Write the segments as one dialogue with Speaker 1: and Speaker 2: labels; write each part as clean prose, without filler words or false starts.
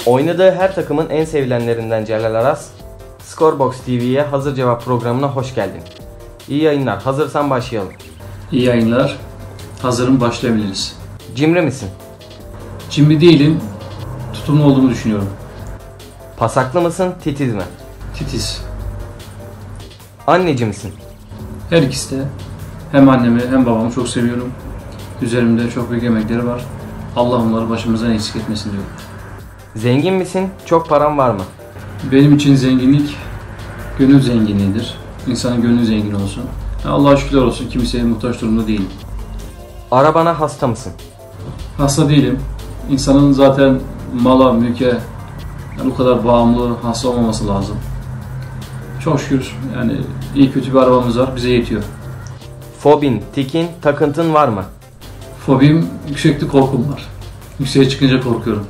Speaker 1: Oynadığı her takımın en sevilenlerinden Celal Aras, Scorebox TV'ye Hazır Cevap programına hoş geldin. İyi yayınlar. Hazırsan başlayalım.
Speaker 2: İyi yayınlar. Hazırım, başlayabiliriz.
Speaker 1: Cimri misin?
Speaker 2: Cimri değilim. Tutumlu olduğumu düşünüyorum.
Speaker 1: Pasaklı mısın, titiz mi?
Speaker 2: Titiz.
Speaker 1: Anneci misin?
Speaker 2: Her ikisi de. Hem annemi hem babamı çok seviyorum. Üzerimde çok büyük emekleri var. Allah onları başımızdan eksik etmesin diyorum.
Speaker 1: Zengin misin? Çok paran var mı?
Speaker 2: Benim için zenginlik gönül zenginliğidir. İnsanın gönlü zengin olsun. Allah'a şükürler olsun, kimseye muhtaç durumda değilim.
Speaker 1: Arabana hasta mısın?
Speaker 2: Hasta değilim. İnsanın zaten mala, mülke bu kadar bağımlı, hasta olmaması lazım. Çok şükür yani iyi kötü bir arabamız var, bize yetiyor.
Speaker 1: Fobin, tikin, takıntın var mı?
Speaker 2: Fobim, yükseklik korkum var. Yükseğe çıkınca korkuyorum.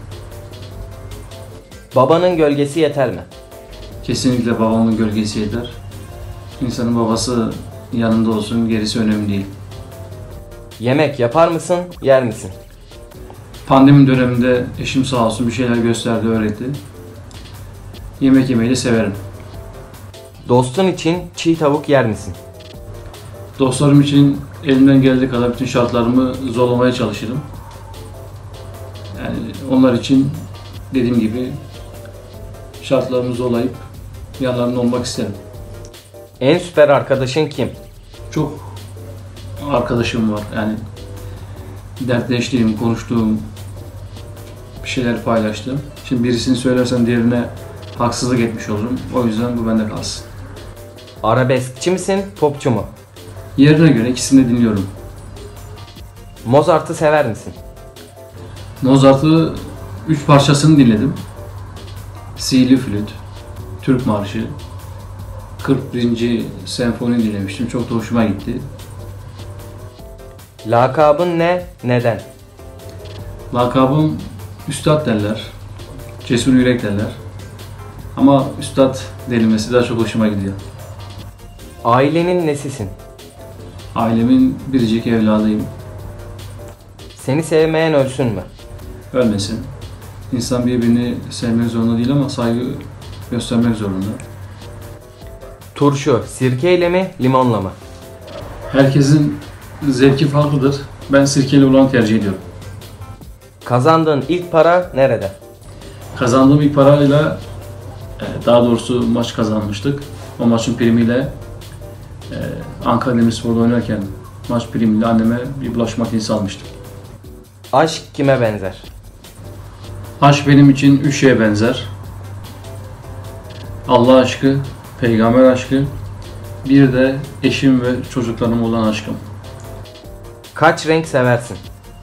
Speaker 1: Babanın gölgesi yeter mi?
Speaker 2: Kesinlikle babamın gölgesi yeter. İnsanın babası yanında olsun, gerisi önemli değil.
Speaker 1: Yemek yapar mısın, yer misin?
Speaker 2: Pandemi döneminde eşim sağ olsun bir şeyler gösterdi, öğretti. Yemek yemeyi de severim.
Speaker 1: Dostun için çiğ tavuk yer misin?
Speaker 2: Dostlarım için elimden geldiği kadar bütün şartlarımı zorlamaya çalışırım. Yani onlar için dediğim gibi şartlarımı zorlayıp yanlarında olmak isterim.
Speaker 1: En süper arkadaşın kim?
Speaker 2: Çok arkadaşım var. Yani dertleştiğim, konuştuğum, bir şeyler paylaştım. Şimdi birisini söylersem diğerine haksızlık etmiş olurum. O yüzden bu bende kalsın.
Speaker 1: Arabeskçi misin, popçu mu?
Speaker 2: Yerine göre ikisini de dinliyorum.
Speaker 1: Mozart'ı sever misin?
Speaker 2: Mozart'ı 3 parçasını dinledim. Sihirli Flüt, Türk Marşı, 41. Senfoni dinlemiştim. Çok da hoşuma gitti.
Speaker 1: Lakabın ne, neden?
Speaker 2: Lakabım Üstad derler. Cesur Yürek derler. Ama Üstad denilmesi daha çok hoşuma gidiyor.
Speaker 1: Ailenin nesisin?
Speaker 2: Ailemin biricik evladıyım.
Speaker 1: Seni sevmeyen ölsün mü?
Speaker 2: Ölmesin. İnsan birbirini sevmek zorunda değil ama saygı göstermek zorunda.
Speaker 1: Turşu, sirkeyle mi, limonla mı?
Speaker 2: Herkesin zevki farklıdır. Ben sirkeli olanı tercih ediyorum.
Speaker 1: Kazandığın ilk para nerede?
Speaker 2: Kazandığım ilk parayla, daha doğrusu maç kazanmıştık. O maçın primiyle Ankara Demirspor'da oynarken maç primiyle anneme bir bulaşık makinesi almıştım.
Speaker 1: Aşk kime benzer?
Speaker 2: Aşk benim için 3 şeye benzer. Allah aşkı, peygamber aşkı, bir de eşim ve çocuklarım olan aşkım.
Speaker 1: Kaç renk seversin?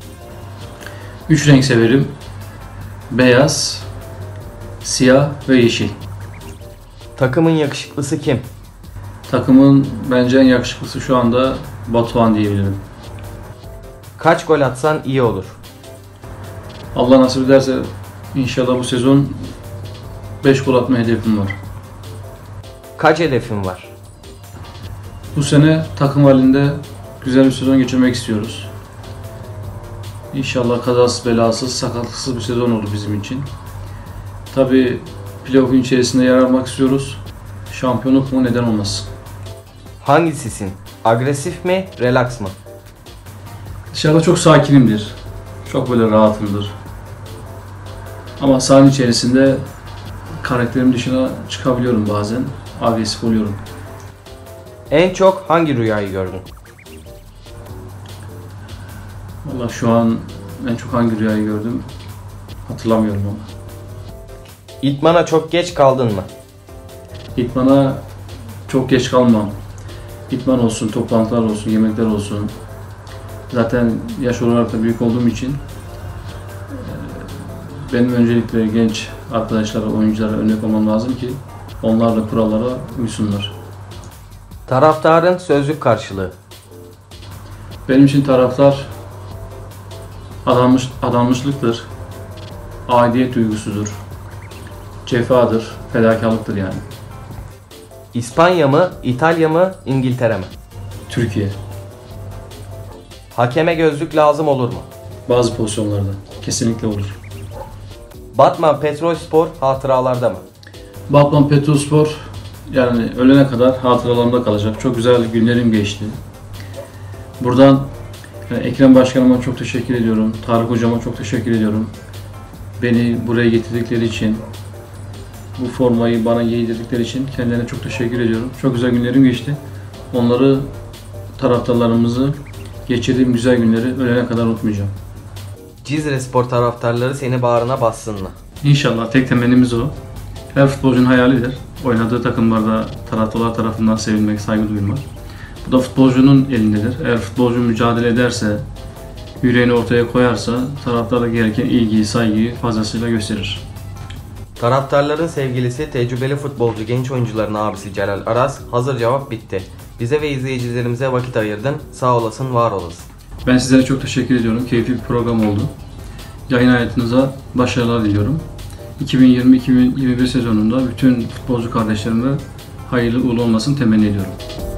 Speaker 2: 3 renk severim. Beyaz, siyah ve yeşil.
Speaker 1: Takımın yakışıklısı kim?
Speaker 2: Takımın bence en yakışıklısı şu anda Batuhan diyebilirim.
Speaker 1: Kaç gol atsan iyi olur?
Speaker 2: Allah nasip ederse inşallah bu sezon 5 gol atma hedefim var.
Speaker 1: Kaç hedefin var?
Speaker 2: Bu sene takım halinde güzel bir sezon geçirmek istiyoruz. İnşallah kazasız belasız, sakatlıksız bir sezon olur bizim için. Tabii playoff'un içerisinde yer almak istiyoruz. Şampiyonluk mu, neden olmasın?
Speaker 1: Hangisisin? Agresif mi, relax mı?
Speaker 2: Dışarıda çok sakinimdir. Çok böyle rahatımdır. Ama sahanın içerisinde karakterim dışına çıkabiliyorum bazen. Agresif oluyorum.
Speaker 1: En çok hangi rüyayı gördün?
Speaker 2: Vallahi şu an en çok hangi rüyayı gördüm hatırlamıyorum ama.
Speaker 1: İdmana çok geç kaldın mı?
Speaker 2: İdmana çok geç kalmam. İdman olsun, toplantılar olsun, yemekler olsun. Zaten yaş olarak da büyük olduğum için benim öncelikle genç arkadaşlara, oyunculara örnek olmam lazım ki onlar da kurallara uysunlar.
Speaker 1: Taraftarın sözlük karşılığı.
Speaker 2: Benim için taraftar adanmışlıktır, aidiyet duygusudur, cefadır, fedakarlıktır yani.
Speaker 1: İspanya mı, İtalya mı, İngiltere mi?
Speaker 2: Türkiye.
Speaker 1: Hakeme gözlük lazım olur mu?
Speaker 2: Bazı pozisyonlarda kesinlikle olur.
Speaker 1: Batman Petrolspor hatıralarda mı?
Speaker 2: Batman Petrolspor yani ölene kadar hatıralarımda kalacak. Çok güzel günlerim geçti. Buradan Ekrem Başkanıma çok teşekkür ediyorum. Tarık Hocama çok teşekkür ediyorum. Beni buraya getirdikleri için, bu formayı bana giydirdikleri için kendilerine çok teşekkür ediyorum. Çok güzel günlerim geçti. Onları, taraftarlarımızı, geçirdiğim güzel günleri ölene kadar unutmayacağım.
Speaker 1: Cizre Spor taraftarları seni bağrına bassın mı?
Speaker 2: İnşallah, tek temennimiz o. Her futbolcunun hayalidir. Oynadığı takımlarda taraftarlar tarafından sevilmek, saygı duyulmak. Bu da futbolcunun elindedir. Eğer futbolcu mücadele ederse, yüreğini ortaya koyarsa taraftar da gereken ilgiyi, saygıyı fazlasıyla gösterir.
Speaker 1: Taraftarların sevgilisi, tecrübeli futbolcu, genç oyuncuların abisi Celal Aras, hazır cevap bitti. Bize ve izleyicilerimize vakit ayırdın. Sağ olasın, var olasın.
Speaker 2: Ben sizlere çok teşekkür ediyorum. Keyifli bir program oldu. Yayın hayatınıza başarılar diliyorum. 2020-2021 sezonunda bütün futbolcu kardeşlerime hayırlı uğurlu olmasını temenni ediyorum.